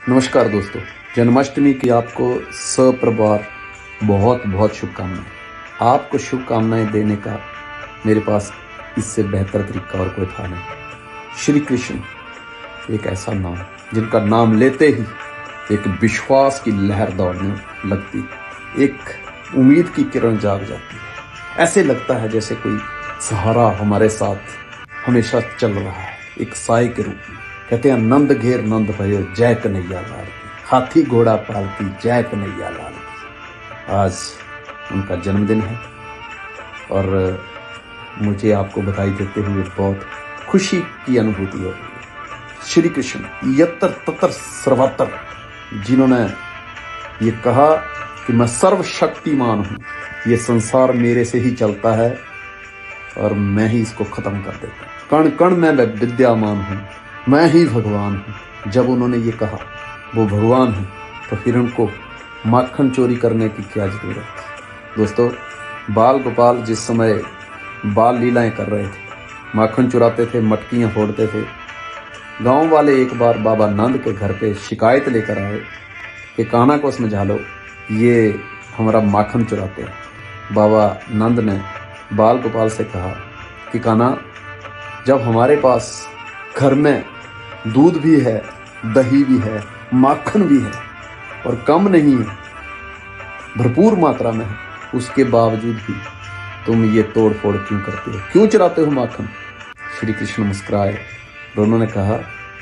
नमस्कार दोस्तों, जन्माष्टमी की आपको सप्रभार बहुत बहुत शुभकामनाएं। आपको शुभकामनाएं देने का मेरे पास इससे बेहतर तरीका और कोई था नहीं। श्री कृष्ण एक ऐसा नाम जिनका नाम लेते ही एक विश्वास की लहर दौड़ने लगती, एक उम्मीद की किरण जाग जाती है। ऐसे लगता है जैसे कोई सहारा हमारे साथ हमेशा चल रहा है, एक साए के रूप में। कहते हैं नंद घेर नंद भयो जय कन्हैया लाल की, हाथी घोड़ा पालकी जय कन्हैया लाल की। आज उनका जन्मदिन है और मुझे आपको बधाई देते हुए बहुत खुशी की अनुभूति हो रही है। श्री कृष्ण यत्र तत्र सर्वत्र, जिन्होंने ये कहा कि मैं सर्वशक्तिमान हूँ, ये संसार मेरे से ही चलता है और मैं ही इसको खत्म कर देता हूँ, कण कण में मैं विद्यामान हूँ, मैं ही भगवान हूँ। जब उन्होंने ये कहा वो भगवान है तो फिर उनको माखन चोरी करने की क्या जरूरत थी। दोस्तों, बाल गोपाल जिस समय बाल लीलाएं कर रहे थे, माखन चुराते थे, मटकियां फोड़ते थे, गांव वाले एक बार बाबा नंद के घर पे शिकायत लेकर आए कि कान्हा को समझा लो, ये हमारा माखन चुराते हैं। बाबा नंद ने बाल गोपाल से कहा कि कान्हा, जब हमारे पास घर में दूध भी है, दही भी है, माखन भी है और कम नहीं है, भरपूर मात्रा में है, उसके बावजूद भी तुम ये तोड़ फोड़ क्यों करते हो, क्यों चुराते हो माखन? श्री कृष्ण मुस्कुराए और उन्होंने कहा,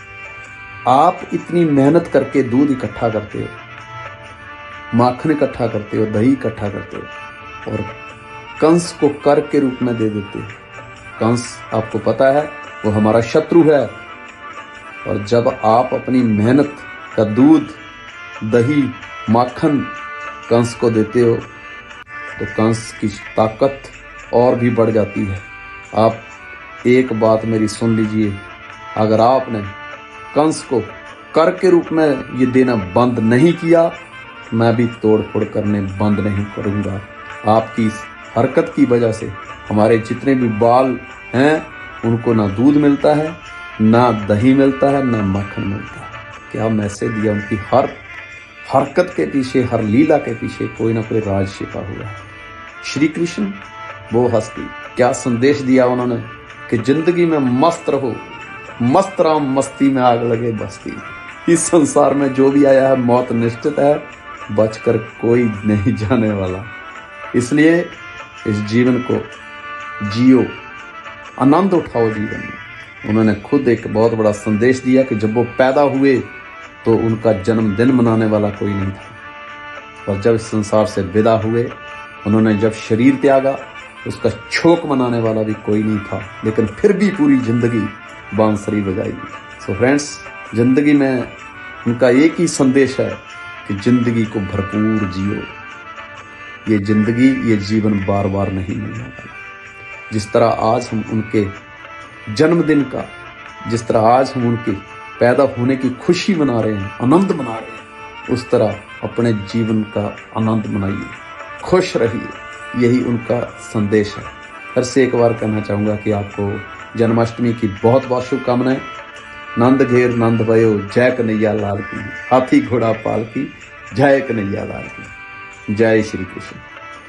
आप इतनी मेहनत करके दूध इकट्ठा करते हो, माखन इकट्ठा करते हो, दही इकट्ठा करते हो और कंस को कर के रूप में दे देते हो। कंस आपको पता है वो हमारा शत्रु है, और जब आप अपनी मेहनत का दूध, दही, माखन कंस को देते हो तो कंस की ताकत और भी बढ़ जाती है। आप एक बात मेरी सुन लीजिए, अगर आपने कंस को कर के रूप में ये देना बंद नहीं किया, मैं भी तोड़ फोड़ करने बंद नहीं करूँगा। आपकी इस हरकत की वजह से हमारे जितने भी बाल हैं उनको ना दूध मिलता है, ना दही मिलता है, ना माखन मिलता है। क्या मैसेज दिया? उनकी हर हरकत के पीछे, हर लीला के पीछे कोई ना कोई राज छिपा हुआ है। श्री कृष्ण वो हस्ती, क्या संदेश दिया उन्होंने कि जिंदगी में मस्त रहो, मस्त राम मस्ती में आग लगे बस्ती। इस संसार में जो भी आया है मौत निश्चित है, बचकर कोई नहीं जाने वाला। इसलिए इस जीवन को जियो, आनंद उठाओ जीवन में। उन्होंने खुद एक बहुत बड़ा संदेश दिया कि जब वो पैदा हुए तो उनका जन्मदिन मनाने वाला कोई नहीं था, और जब इस संसार से विदा हुए, उन्होंने जब शरीर त्यागा, उसका शोक मनाने वाला भी कोई नहीं था, लेकिन फिर भी पूरी जिंदगी बांसुरी बजाई। सो फ्रेंड्स, जिंदगी में उनका एक ही संदेश है कि जिंदगी को भरपूर जियो। ये जिंदगी, ये जीवन बार बार नहीं मिलने वाला। जिस तरह आज हम उनके जन्मदिन का, जिस तरह आज हम उनके पैदा होने की खुशी मना रहे हैं, आनंद मना रहे हैं, उस तरह अपने जीवन का आनंद मनाइए, खुश रहिए। यही उनका संदेश है। फिर से एक बार कहना चाहूँगा कि आपको जन्माष्टमी की बहुत बहुत शुभकामनाएं। नंद घेर नंद भयो जय कन्हैया लाल की, हाथी घोड़ा पालकी जय कन्हैया लाल की। जय श्री कृष्ण।